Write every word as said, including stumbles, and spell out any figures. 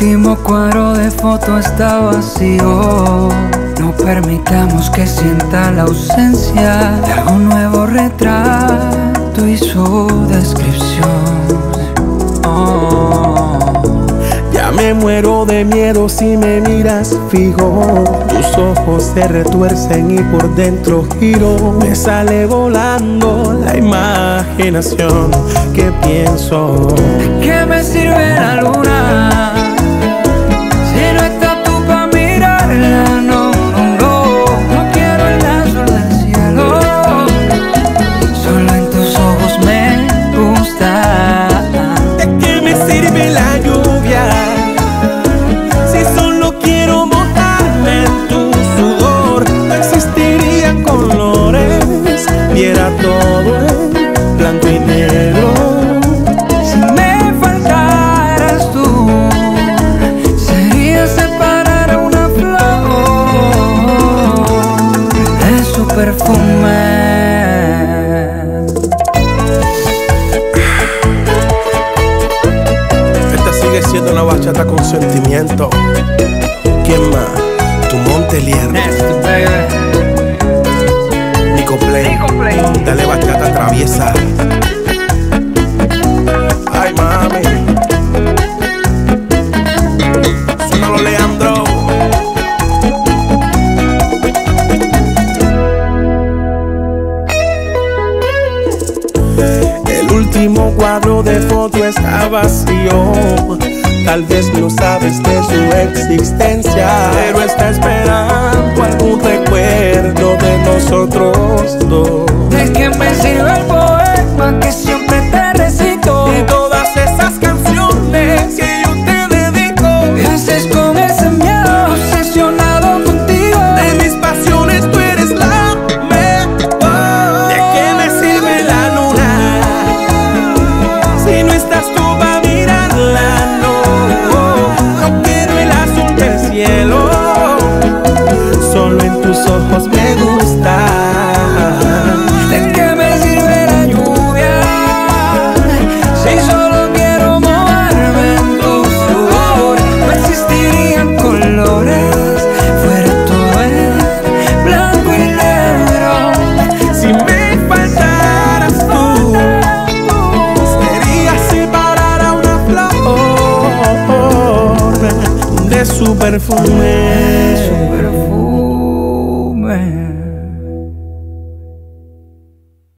último cuadro de foto está vacío. No permitamos que sienta la ausencia de algo nuevo retrato y su descripción. Oh. Ya me muero de miedo si me miras fijo. Tus ojos se retuercen y por dentro giro. Me sale volando la imaginación que pienso. ¿De qué me sirve la luna si no estás tú pa' mirarla? No, no, no, no quiero el azul del cielo. Solo en tus ojos me gusta. ¿De qué me sirve la lluvia si solo quiero mojarme en tu sudor? No existirían colores, viera todo en blanco y negro. Si me faltaras tú, sería separar a una flor de su perfume. Esta sigue siendo una bachata con sentimiento. ¿Quién más? Tu Montelier. Nasty, baby. Nico Play. Nico Play. Dale bachata traviesa. Ay, mami. Suénalo, Leandro. El último cuadro de foto está vacío. Tal vez no sabes de su existencia, pero está esperando algún recuerdo de nosotros dos. ¿De qué me sirve el poema que siempre te recito? Y todas esas canciones que yo te dedico. ¿Qué haces con ese miedo obsesionado contigo? De mis pasiones tú eres la mejor. ¿De qué me sirve la luna si no estás tú pa' mirarla? No, no quiero el azul del cielo. Solo en tus ojos me gusta. ¿De qué me sirve la lluvia si solo quiero mojarme en tu sudor? No existirían colores, fuera todo en blanco y negro. Si me faltaras tú, sería separar a una flor de su perfume.